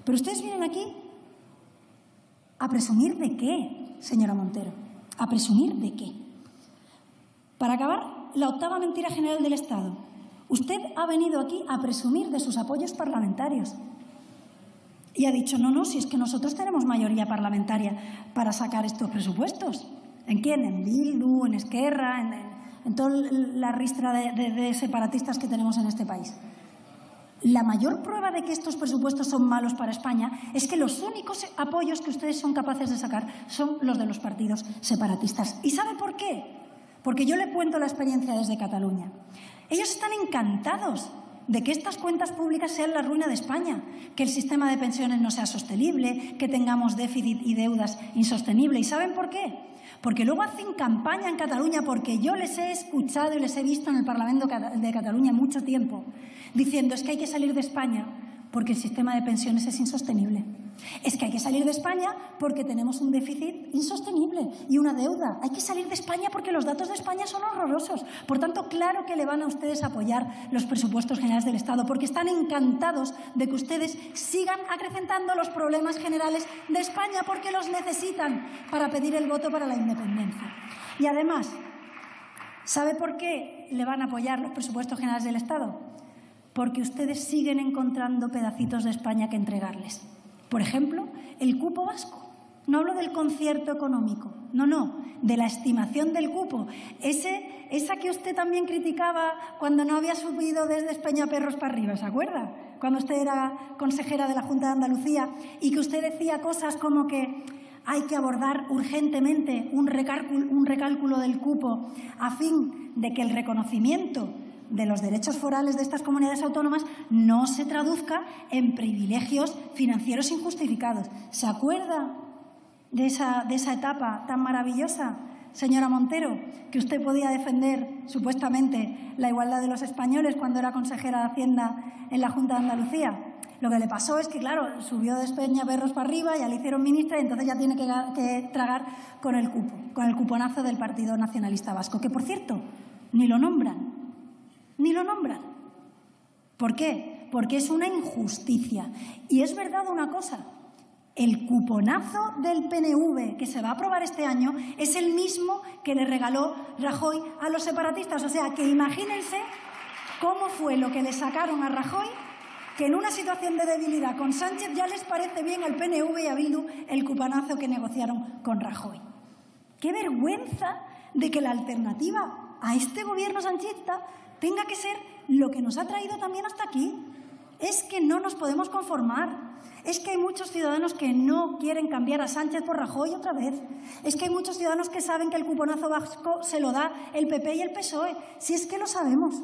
Pero ustedes vienen aquí ¿a presumir de qué, señora Montero? ¿A presumir de qué? Para acabar, la octava mentira general del Estado. Usted ha venido aquí a presumir de sus apoyos parlamentarios. Y ha dicho, no, si es que nosotros tenemos mayoría parlamentaria para sacar estos presupuestos. ¿En quién? En Bildu, en Esquerra, en toda la ristra de separatistas que tenemos en este país. La mayor prueba de que estos presupuestos son malos para España es que los únicos apoyos que ustedes son capaces de sacar son los de los partidos separatistas. ¿Y sabe por qué? Porque yo le cuento la experiencia desde Cataluña. Ellos están encantados de que estas cuentas públicas sean la ruina de España, que el sistema de pensiones no sea sostenible, que tengamos déficit y deudas insostenibles. ¿Y saben por qué? Porque luego hacen campaña en Cataluña, porque yo les he escuchado y les he visto en el Parlamento de Cataluña mucho tiempo, diciendo es que hay que salir de España porque el sistema de pensiones es insostenible. Es que hay que salir de España porque tenemos un déficit insostenible y una deuda. Hay que salir de España porque los datos de España son horrorosos. Por tanto, claro que le van a ustedes a apoyar los presupuestos generales del Estado porque están encantados de que ustedes sigan acrecentando los problemas generales de España porque los necesitan para pedir el voto para la independencia. Y además, ¿sabe por qué le van a apoyar los presupuestos generales del Estado? Porque ustedes siguen encontrando pedacitos de España que entregarles. Por ejemplo, el cupo vasco. No hablo del concierto económico, no, de la estimación del cupo. Esa que usted también criticaba cuando no había subido desde Peñaperros para arriba, ¿se acuerda? Cuando usted era consejera de la Junta de Andalucía y que usted decía cosas como que hay que abordar urgentemente un recálculo del cupo a fin de que el reconocimiento de los derechos forales de estas comunidades autónomas no se traduzca en privilegios financieros injustificados. ¿Se acuerda de esa etapa tan maravillosa, señora Montero, que usted podía defender supuestamente la igualdad de los españoles cuando era consejera de Hacienda en la Junta de Andalucía? Lo que le pasó es que, claro, subió de Peñaperros para arriba, ya le hicieron ministra y entonces ya tiene que tragar con el cupo, con el cuponazo del Partido Nacionalista Vasco, que, por cierto, ni lo nombran. Ni lo nombran. ¿Por qué? Porque es una injusticia. Y es verdad una cosa, el cuponazo del PNV que se va a aprobar este año es el mismo que le regaló Rajoy a los separatistas. O sea, que imagínense cómo fue lo que le sacaron a Rajoy, que en una situación de debilidad con Sánchez ya les parece bien al PNV y a Bildu el cuponazo que negociaron con Rajoy. ¡Qué vergüenza de que la alternativa a este gobierno sanchista tenga que ser lo que nos ha traído también hasta aquí! Es que no nos podemos conformar. Es que hay muchos ciudadanos que no quieren cambiar a Sánchez por Rajoy otra vez. Es que hay muchos ciudadanos que saben que el cuponazo vasco se lo da el PP y el PSOE. Si es que lo sabemos.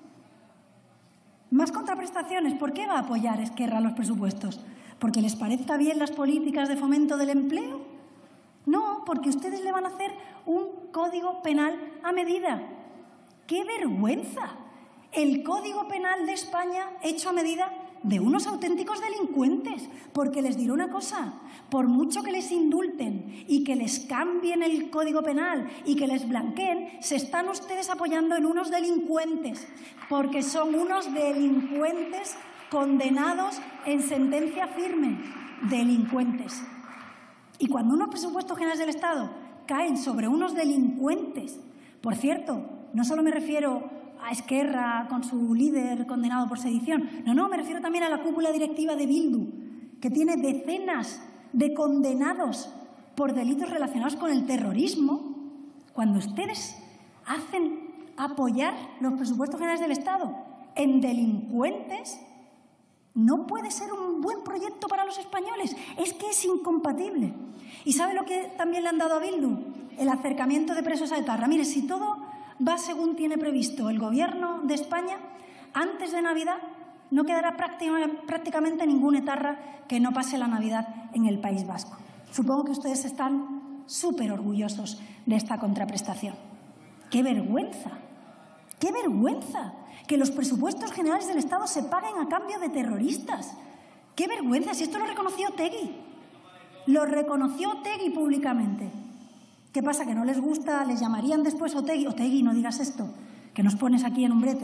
Más contraprestaciones. ¿Por qué va a apoyar Esquerra los presupuestos? ¿Porque les parezca bien las políticas de fomento del empleo? No, porque ustedes le van a hacer un código penal a medida. ¡Qué vergüenza! El Código Penal de España hecho a medida de unos auténticos delincuentes. Porque les diré una cosa, por mucho que les indulten y que les cambien el Código Penal y que les blanqueen, se están ustedes apoyando en unos delincuentes. Porque son unos delincuentes condenados en sentencia firme. Delincuentes. Y cuando unos presupuestos generales del Estado caen sobre unos delincuentes, por cierto, no solo me refiero a Esquerra con su líder condenado por sedición, no, me refiero también a la cúpula directiva de Bildu, que tiene decenas de condenados por delitos relacionados con el terrorismo. Cuando ustedes hacen apoyar los presupuestos generales del Estado en delincuentes, no puede ser un buen proyecto para los españoles. Es que es incompatible. ¿Y sabe lo que también le han dado a Bildu? El acercamiento de presos a Etarra. Mire, si todo va según tiene previsto el Gobierno de España, antes de Navidad no quedará prácticamente ningún etarra que no pase la Navidad en el País Vasco. Supongo que ustedes están súper orgullosos de esta contraprestación. ¡Qué vergüenza! ¡Qué vergüenza! Que los presupuestos generales del Estado se paguen a cambio de terroristas. ¡Qué vergüenza! Si esto lo reconoció Otegi. Lo reconoció Otegi públicamente. ¿Qué pasa? ¿Que no les gusta? ¿Les llamarían después Otegi? Otegi, no digas esto, que nos pones aquí en un brete, ¿no?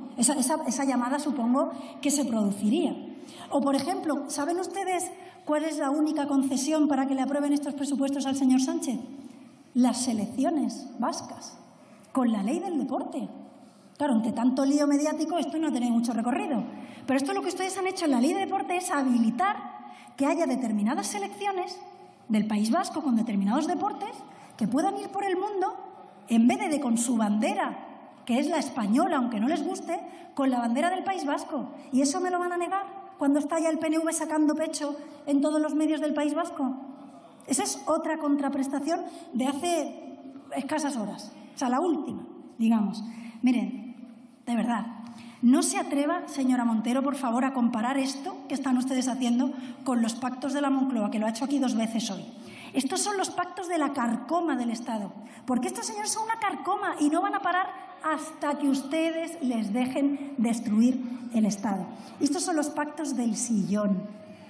Esa llamada supongo que se produciría. O, por ejemplo, ¿saben ustedes cuál es la única concesión para que le aprueben estos presupuestos al señor Sánchez? Las selecciones vascas, con la ley del deporte. Claro, ante tanto lío mediático esto no tiene mucho recorrido. Pero esto lo que ustedes han hecho en la ley de deporte es habilitar que haya determinadas selecciones del País Vasco con determinados deportes que puedan ir por el mundo en vez de con su bandera, que es la española, aunque no les guste, con la bandera del País Vasco. ¿Y eso me lo van a negar cuando está ya el PNV sacando pecho en todos los medios del País Vasco? Esa es otra contraprestación de hace escasas horas, o sea, la última, digamos. Miren, de verdad, no se atreva, señora Montero, por favor, a comparar esto que están ustedes haciendo con los pactos de la Moncloa, que lo ha hecho aquí 2 veces hoy. Estos son los pactos de la carcoma del Estado, porque estos señores son una carcoma y no van a parar hasta que ustedes les dejen destruir el Estado. Estos son los pactos del sillón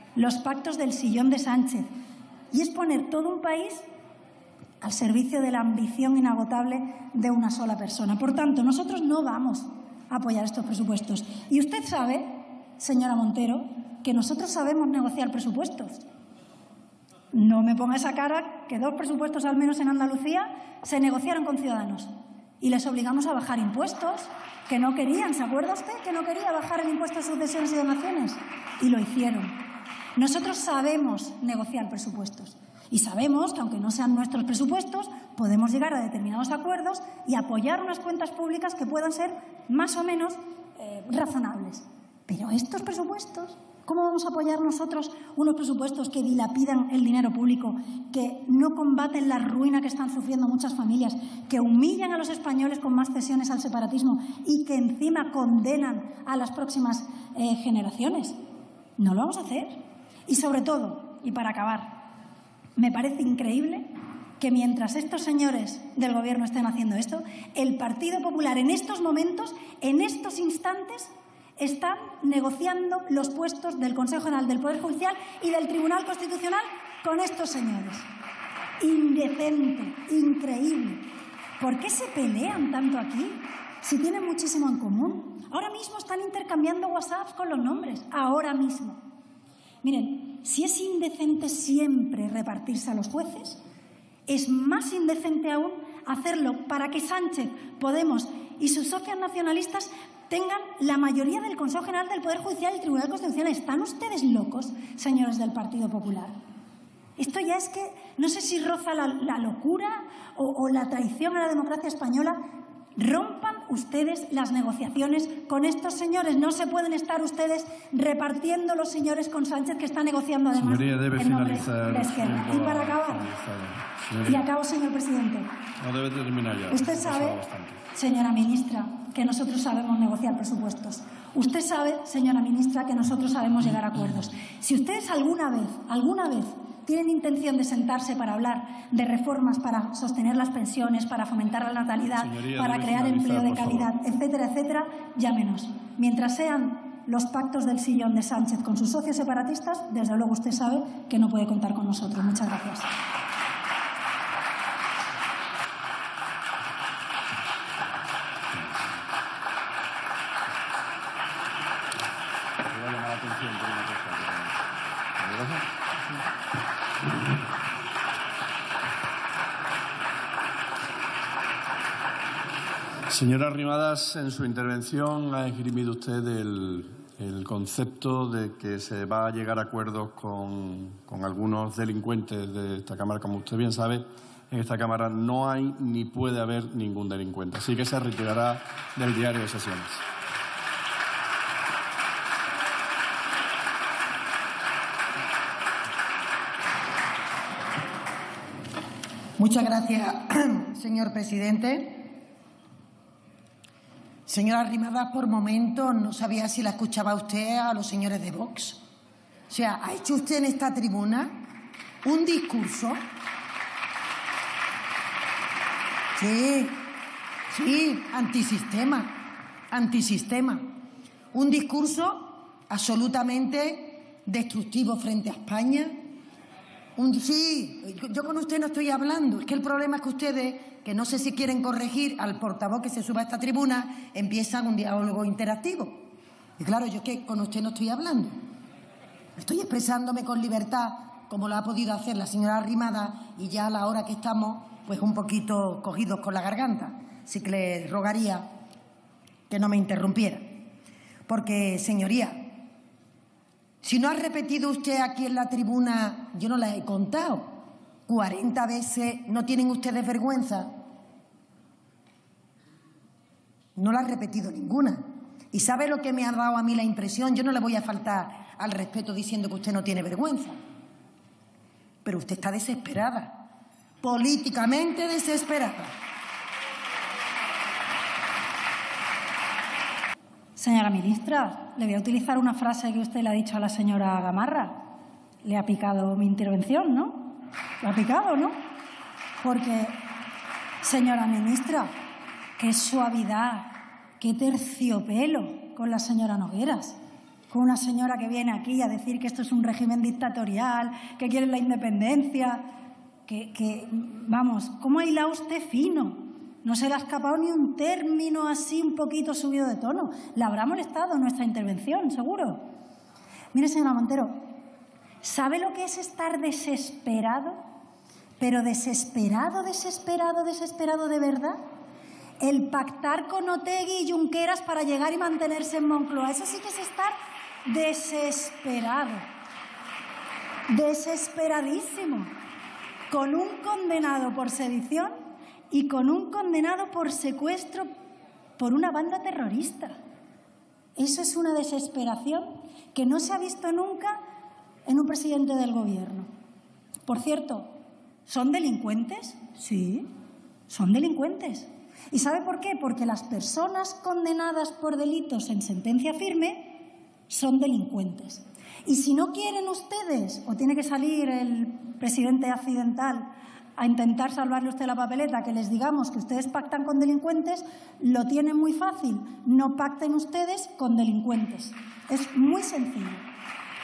de Sánchez. Y es poner todo un país al servicio de la ambición inagotable de una sola persona. Por tanto, nosotros no vamos a apoyar estos presupuestos. Y usted sabe, señora Montero, que nosotros sabemos negociar presupuestos. No me ponga esa cara que 2 presupuestos al menos en Andalucía se negociaron con Ciudadanos y les obligamos a bajar impuestos que no querían. ¿Se acuerda usted que no quería bajar el impuesto a sucesiones y donaciones? Y lo hicieron. Nosotros sabemos negociar presupuestos y sabemos que, aunque no sean nuestros presupuestos, podemos llegar a determinados acuerdos y apoyar unas cuentas públicas que puedan ser más o menos razonables. Pero estos presupuestos, ¿cómo vamos a apoyar nosotros unos presupuestos que dilapidan el dinero público, que no combaten la ruina que están sufriendo muchas familias, que humillan a los españoles con más cesiones al separatismo y que encima condenan a las próximas generaciones? No lo vamos a hacer. Y sobre todo, y para acabar, me parece increíble que mientras estos señores del Gobierno estén haciendo esto, el Partido Popular en estos momentos, en estos instantes, están negociando los puestos del Consejo General del Poder Judicial y del Tribunal Constitucional con estos señores. Indecente, increíble. ¿Por qué se pelean tanto aquí si tienen muchísimo en común? Ahora mismo están intercambiando WhatsApp con los nombres, ahora mismo. Miren, si es indecente siempre repartirse a los jueces, es más indecente aún hacerlo para que Sánchez, Podemos y sus socios nacionalistas tengan la mayoría del Consejo General del Poder Judicial y el Tribunal Constitucional. ¿Están ustedes locos, señores del Partido Popular? Esto ya es que no sé si roza la locura o la traición a la democracia española. Rompan ustedes las negociaciones con estos señores. No se pueden estar ustedes repartiendo los señores con Sánchez, que está negociando además en nombre de Esquerra. Y para acabar, y acabo, señor presidente. No debe terminar ya. Usted sabe, señora ministra, que nosotros sabemos negociar presupuestos. Usted sabe, señora ministra, que nosotros sabemos llegar a acuerdos. Si ustedes alguna vez tienen intención de sentarse para hablar de reformas para sostener las pensiones, para fomentar la natalidad, para crear empleo de calidad, etcétera, etcétera, llámenos. Mientras sean los pactos del sillón de Sánchez con sus socios separatistas, desde luego usted sabe que no puede contar con nosotros. Muchas gracias. Señora Arrimadas, en su intervención ha esgrimido usted el concepto de que se va a llegar a acuerdos con algunos delincuentes de esta Cámara. Como usted bien sabe, en esta Cámara no hay ni puede haber ningún delincuente. Así que se retirará del diario de sesiones. Muchas gracias, señor presidente. Señora Arrimadas, por momentos no sabía si la escuchaba usted a los señores de Vox. O sea, ¿ha hecho usted en esta tribuna un discurso? Sí, antisistema. Un discurso absolutamente destructivo frente a España, Sí, yo con usted no estoy hablando. Es que el problema es que ustedes, que no sé si quieren corregir al portavoz que se suba a esta tribuna, empiezan un diálogo interactivo. Y claro, yo es que con usted no estoy hablando. Estoy expresándome con libertad, como lo ha podido hacer la señora Arrimada, y ya a la hora que estamos, pues un poquito cogidos con la garganta. Así que le rogaría que no me interrumpiera. Porque, señoría, si no ha repetido usted aquí en la tribuna, yo no la he contado, 40 veces, ¿no tienen ustedes vergüenza? No la ha repetido ninguna. ¿Y sabe lo que me ha dado a mí la impresión? Yo no le voy a faltar al respeto diciendo que usted no tiene vergüenza. Pero usted está desesperada, políticamente desesperada. Señora ministra, le voy a utilizar una frase que usted le ha dicho a la señora Gamarra. Le ha picado mi intervención, ¿no? Le ha picado, ¿no? Porque, señora ministra, qué suavidad, qué terciopelo con la señora Nogueras. Con una señora que viene aquí a decir que esto es un régimen dictatorial, que quiere la independencia, vamos, ¿cómo ha hilado usted fino? No se le ha escapado ni un término así un poquito subido de tono. Le habrá molestado nuestra intervención, seguro. Mire, señora Montero, ¿sabe lo que es estar desesperado? Pero desesperado, desesperado, desesperado de verdad. El pactar con Otegi y Junqueras para llegar y mantenerse en Moncloa. Eso sí que es estar desesperado. Desesperadísimo. Con un condenado por sedición y con un condenado por secuestro por una banda terrorista. Eso es una desesperación que no se ha visto nunca en un presidente del Gobierno. Por cierto, ¿son delincuentes? Sí, son delincuentes. ¿Y sabe por qué? Porque las personas condenadas por delitos en sentencia firme son delincuentes. Y si no quieren ustedes, o tiene que salir el presidente accidental a intentar salvarle usted la papeleta, que les digamos que ustedes pactan con delincuentes, lo tienen muy fácil. No pacten ustedes con delincuentes. Es muy sencillo.